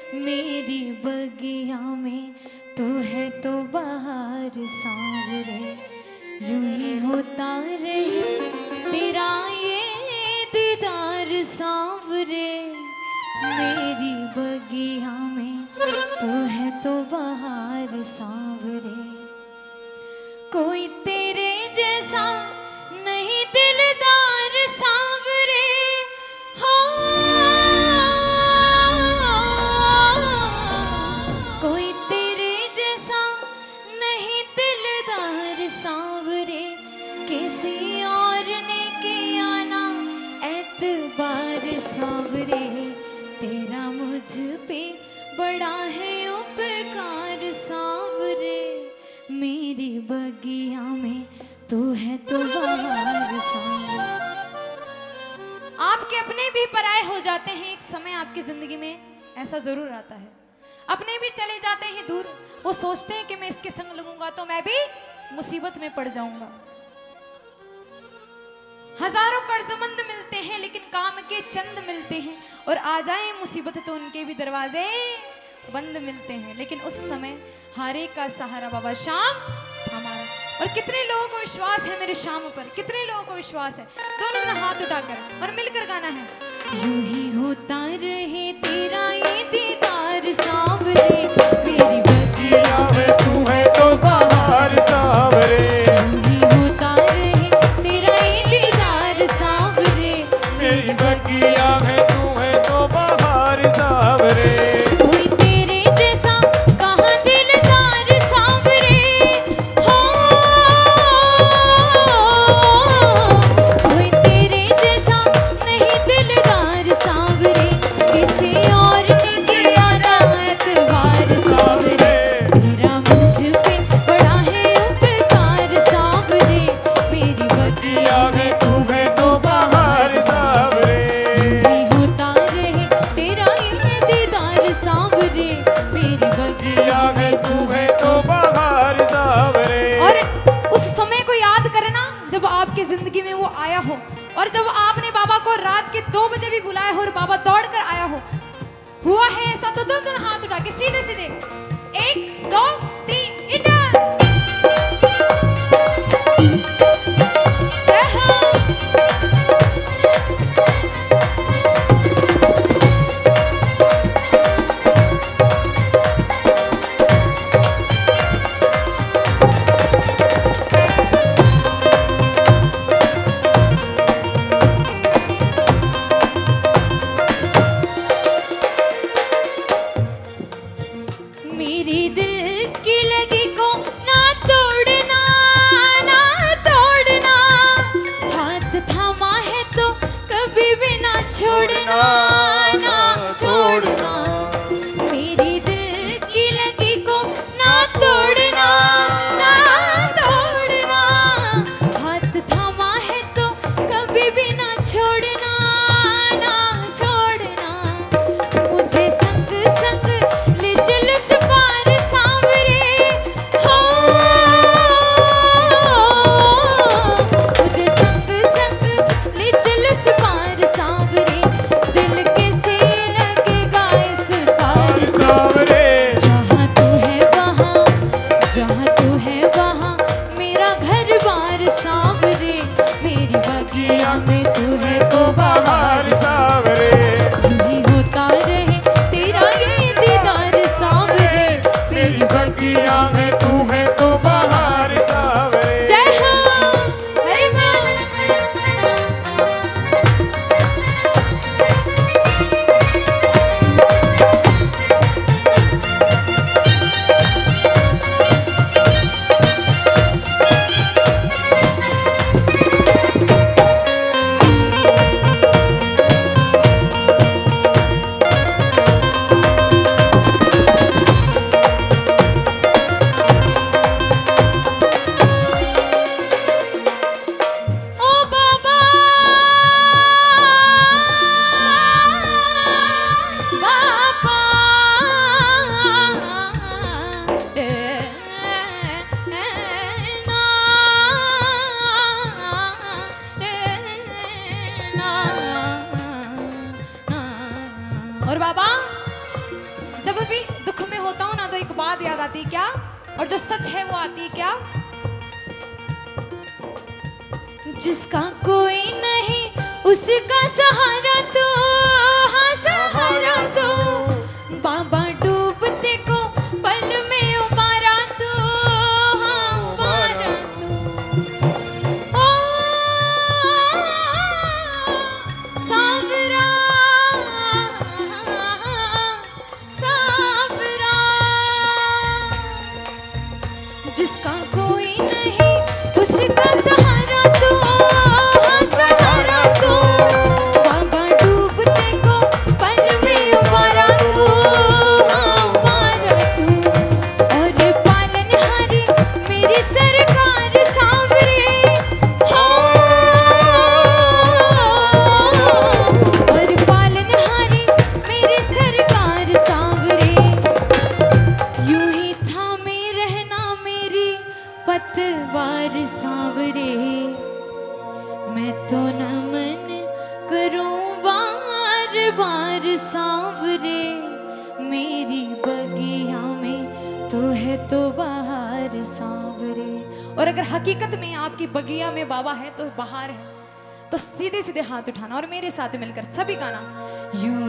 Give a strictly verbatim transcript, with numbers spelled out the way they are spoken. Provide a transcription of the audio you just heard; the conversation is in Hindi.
मेरी बगिया में तू है तो बाहर सांवरे, यूं ही होता रहे तेरा ये दीदार सांवरे। मेरी बगिया में तू है तो बाहर सांवरे, कोई तेरे जैसा नहीं दिलदार सांवरे। कोई तेरे जैसा नहीं दिलदार सांवरे, किसी और ने किया ना एतबार सांवरे। तेरा मुझ पे बड़ा है उपकार सांवरे, मेरी बगिया में तू है तो बाहर सांवरे। आपके अपने भी पराये हो जाते हैं, एक समय आपकी जिंदगी में ऐसा जरूर आता है। अपने भी चले जाते हैं दूर, वो सोचते हैं कि मैं इसके संग लगूंगा तो मैं भी मुसीबत में पड़ जाऊंगा। हजारों कर्जमंद मिलते हैं लेकिन काम के चंद मिलते हैं, और आ जाए मुसीबत तो उनके भी दरवाजे बंद मिलते हैं। लेकिन उस समय हारे का सहारा बाबा श्याम हमारा। और कितने लोगों को विश्वास है मेरे श्याम पर, कितने लोगों को विश्वास है? दोनों ने हाथ उठाकर और मिलकर गाना है। यूं ही होता रहे तेरा ये दीदार सांवरे, मेरी बगिया में तू है तो बाहर सांवरे। यूं ही होता रहे तेरा ये दीदार सांवरे, मेरी बगिया में तू है तो बाहर सांवरे। जिंदगी में वो आया हो, और जब आपने बाबा को रात के दो बजे भी बुलाया हो और बाबा दौड़ कर आया हो, हुआ है ऐसा तो दोनों हाथ उठा के सीधे सीधे एक दो तीन इधर। जब भी दुख में होता हूँ ना तो एक बात याद आती है क्या, और जो सच है वो आती है क्या, जिसका कोई नहीं उसका सहारा तो, हाँ सहारा तो, बाबा डूबते को पल में उबारा तो, हाँ उबारा तो, ओ सांवरा सांवरा, जिसका कोई नहीं उसका सहारा तो, हाँ सहारा तो, बाबा डूबते को पल में उबारा तो, हाँ उबारा तो, और पालनहारी मेरी सरकार सांवरे, और पालनहारी मेरी सरकार सांवरे, यूं ही थामे रहना मेरी पतवार सांवरे, मैं तो नमन करूं बार बार सांवरे, मेरी बगिया में तो है तो बहार सांवरे। और अगर हकीकत में आपकी बगिया में बाबा है तो बहार है, तो सीधे सीधे हाथ उठाना और मेरे साथ मिलकर सभी गाना, यूं